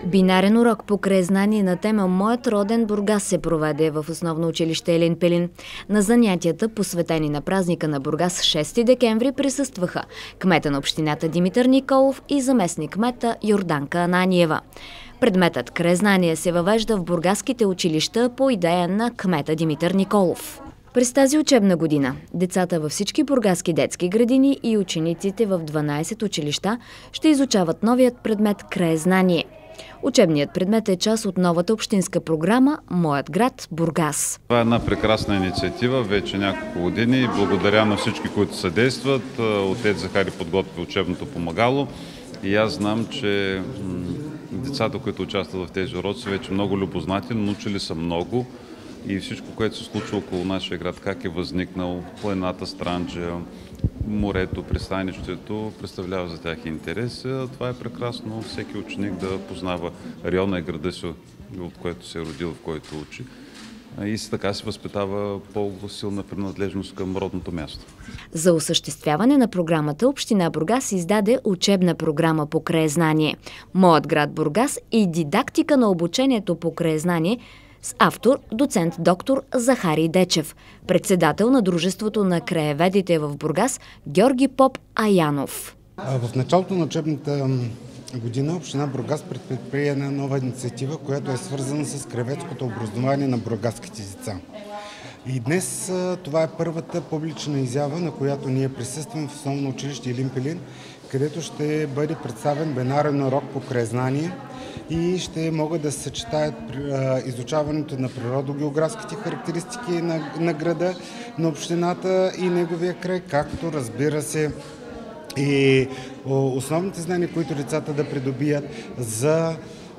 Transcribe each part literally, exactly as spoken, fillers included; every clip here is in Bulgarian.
Бинарен урок по краезнание на тема «Моят роден Бургас» се проведе в основно училище Елин Пелин. На занятията, посветени на празника на Бургас шести декември, присъстваха кмета на общината Димитър Николов и заместник кмета Йорданка Ананиева. Предметът краезнание се въвежда в бургаските училища по идея на кмета Димитър Николов. През тази учебна година децата във всички бургаски детски градини и учениците в дванадесет училища ще изучават новият предмет краезнание. Учебният предмет е част от новата общинска програма «Моят град Бургас». Това е една прекрасна инициатива, вече няколко години. Благодаря на всички, които съдействат. Отец Захари подготви учебното помагало и аз знам, че децата, които участват в тези уроци, са вече много любознати, научили са много и всичко, което се случва около нашия град, как е възникнал, планината Странджа, морето, пристанището, представлява за тях интерес. Това е прекрасно, всеки ученик да познава района и града си, от което се е родил, в който учи. И така се възпитава по-силна принадлежност към родното място. За осъществяване на програмата Община Бургас издаде учебна програма по краезнание «Моят град Бургас» и дидактика на обучението по краезнание с автор доцент доктор Захари Дечев, председател на Дружеството на краеведите в Бургас Георги Поп Аянов. В началото на учебната година Община Бургас предприе една нова инициатива, която е свързана с краеведското образование на бургаските деца. И днес това е първата публична изява, на която ние присъстваме в основно училище Елин Пелин, където ще бъде представен бинарен урок по краезнание и ще могат да се съчетаят изучаването на природогеографските характеристики на, на града, на общината и неговия край, както разбира се и основните знания, които децата да придобият за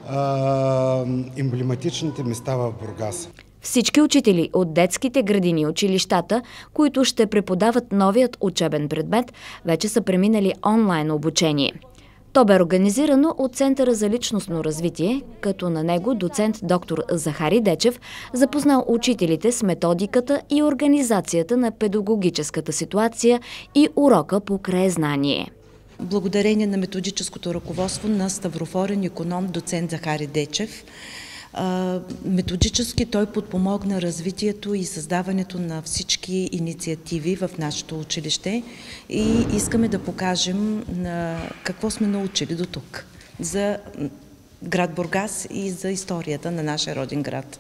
а, емблематичните места в Бургас. Всички учители от детските градини и училищата, които ще преподават новият учебен предмет, вече са преминали онлайн обучение. То бе организирано от Центъра за личностно развитие, като на него доцент доктор Захари Дечев запознал учителите с методиката и организацията на педагогическата ситуация и урока по краезнание. Благодарение на методическото ръководство на ставрофорен иконом доцент Захари Дечев, методически той подпомогна развитието и създаването на всички инициативи в нашето училище и искаме да покажем на какво сме научили до тук за град Бургас и за историята на нашия роден град.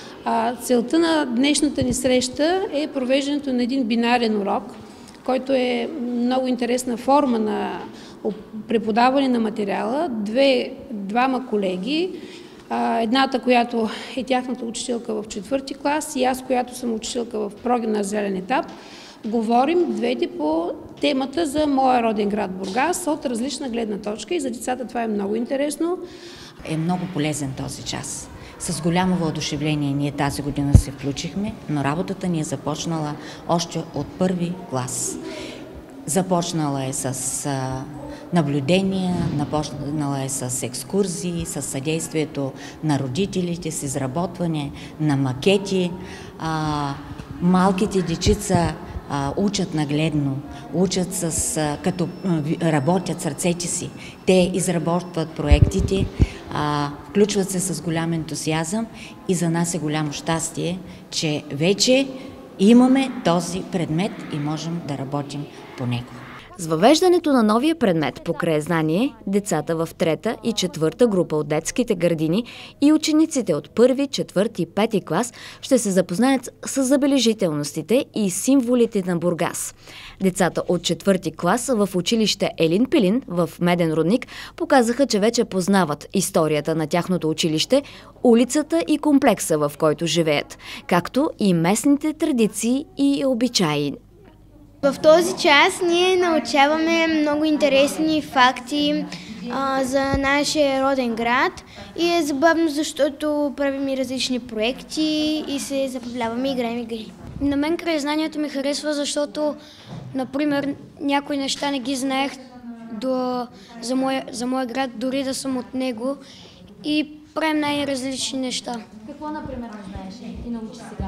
Целта на днешната ни среща е провеждането на един бинарен урок, който е много интересна форма на преподаване на материала. Две, двама колеги, едната, която е тяхната учителка в четвърти клас и аз, която съм учителка в прогимназиален етап, говорим двете по темата за моя роден град Бургас от различна гледна точка и за децата това е много интересно. Е много полезен този час. С голямо въодушевление ние тази година се включихме, но работата ни е започнала още от първи клас. Започнала е с наблюдения, започнала е с екскурзии, с съдействието на родителите, с изработване на макети. А, малките дечица а, учат нагледно, учат с, а, като а, работят с ръцете си. Те изработват проектите, а, включват се с голям ентусиазъм и за нас е голямо щастие, че вече имаме този предмет и можем да работим по него. С въвеждането на новия предмет по краезнание, децата в трета и четвърта група от детските градини и учениците от първи, четвърти и пети клас ще се запознаят с забележителностите и символите на Бургас. Децата от четвърти клас в училище Елин Пелин в Меден рудник показаха, че вече познават историята на тяхното училище, улицата и комплекса, в който живеят, както и местните традиции и обичаи. В този час ние научаваме много интересни факти а, за нашия роден град и е забавно, защото правим и различни проекти и се забавляваме и играем игри. На мен краезнанието ми харесва, защото, например, някои неща не ги знаех до, за, моя, за моя град, дори да съм от него и правим най-различни неща. Какво, например, не знаеш и научи сега?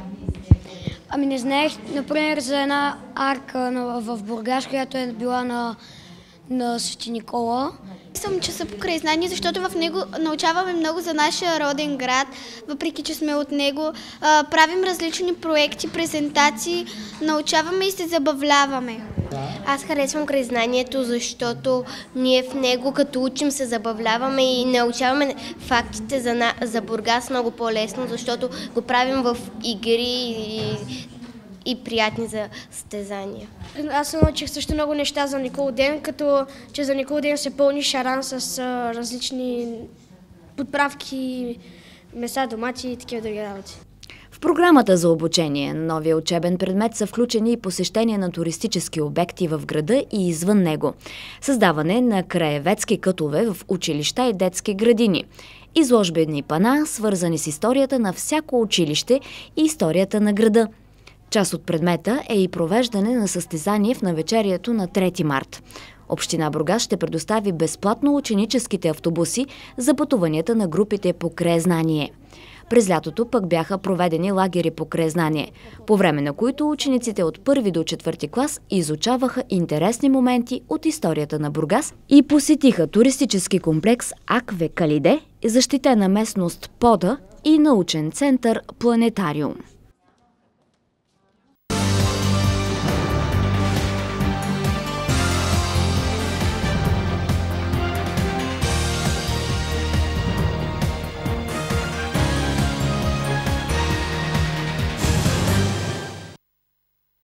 Ами не знаех, например, за една арка в Бургас, която е била на, на Свети Никола Съм, че са покрай знания, защото в него научаваме много за нашия роден град, въпреки че сме от него. А, правим различни проекти, презентации, научаваме и се забавляваме. Аз харесвам краизнанието, защото ние в него като учим се забавляваме и научаваме фактите за, за Бургас много по-лесно, защото го правим в игри и, и приятни за състезания. Аз се научих също много неща за Николден, като че за Николден се пълни шаран с а, различни подправки, меса, домати и такива други работи. В програмата за обучение на новия учебен предмет са включени и посещения на туристически обекти в града и извън него, създаване на краеведски кътове в училища и детски градини, изложбени пана, свързани с историята на всяко училище и историята на града. Част от предмета е и провеждане на състезание в навечерието на трети март. Община Бургас ще предостави безплатно ученическите автобуси за пътуванията на групите по краезнание. През лятото пък бяха проведени лагери по краезнание, по време на които учениците от първи до четвърти клас изучаваха интересни моменти от историята на Бургас и посетиха туристически комплекс Акве Калиде, защитена местност Пода и научен център Планетариум.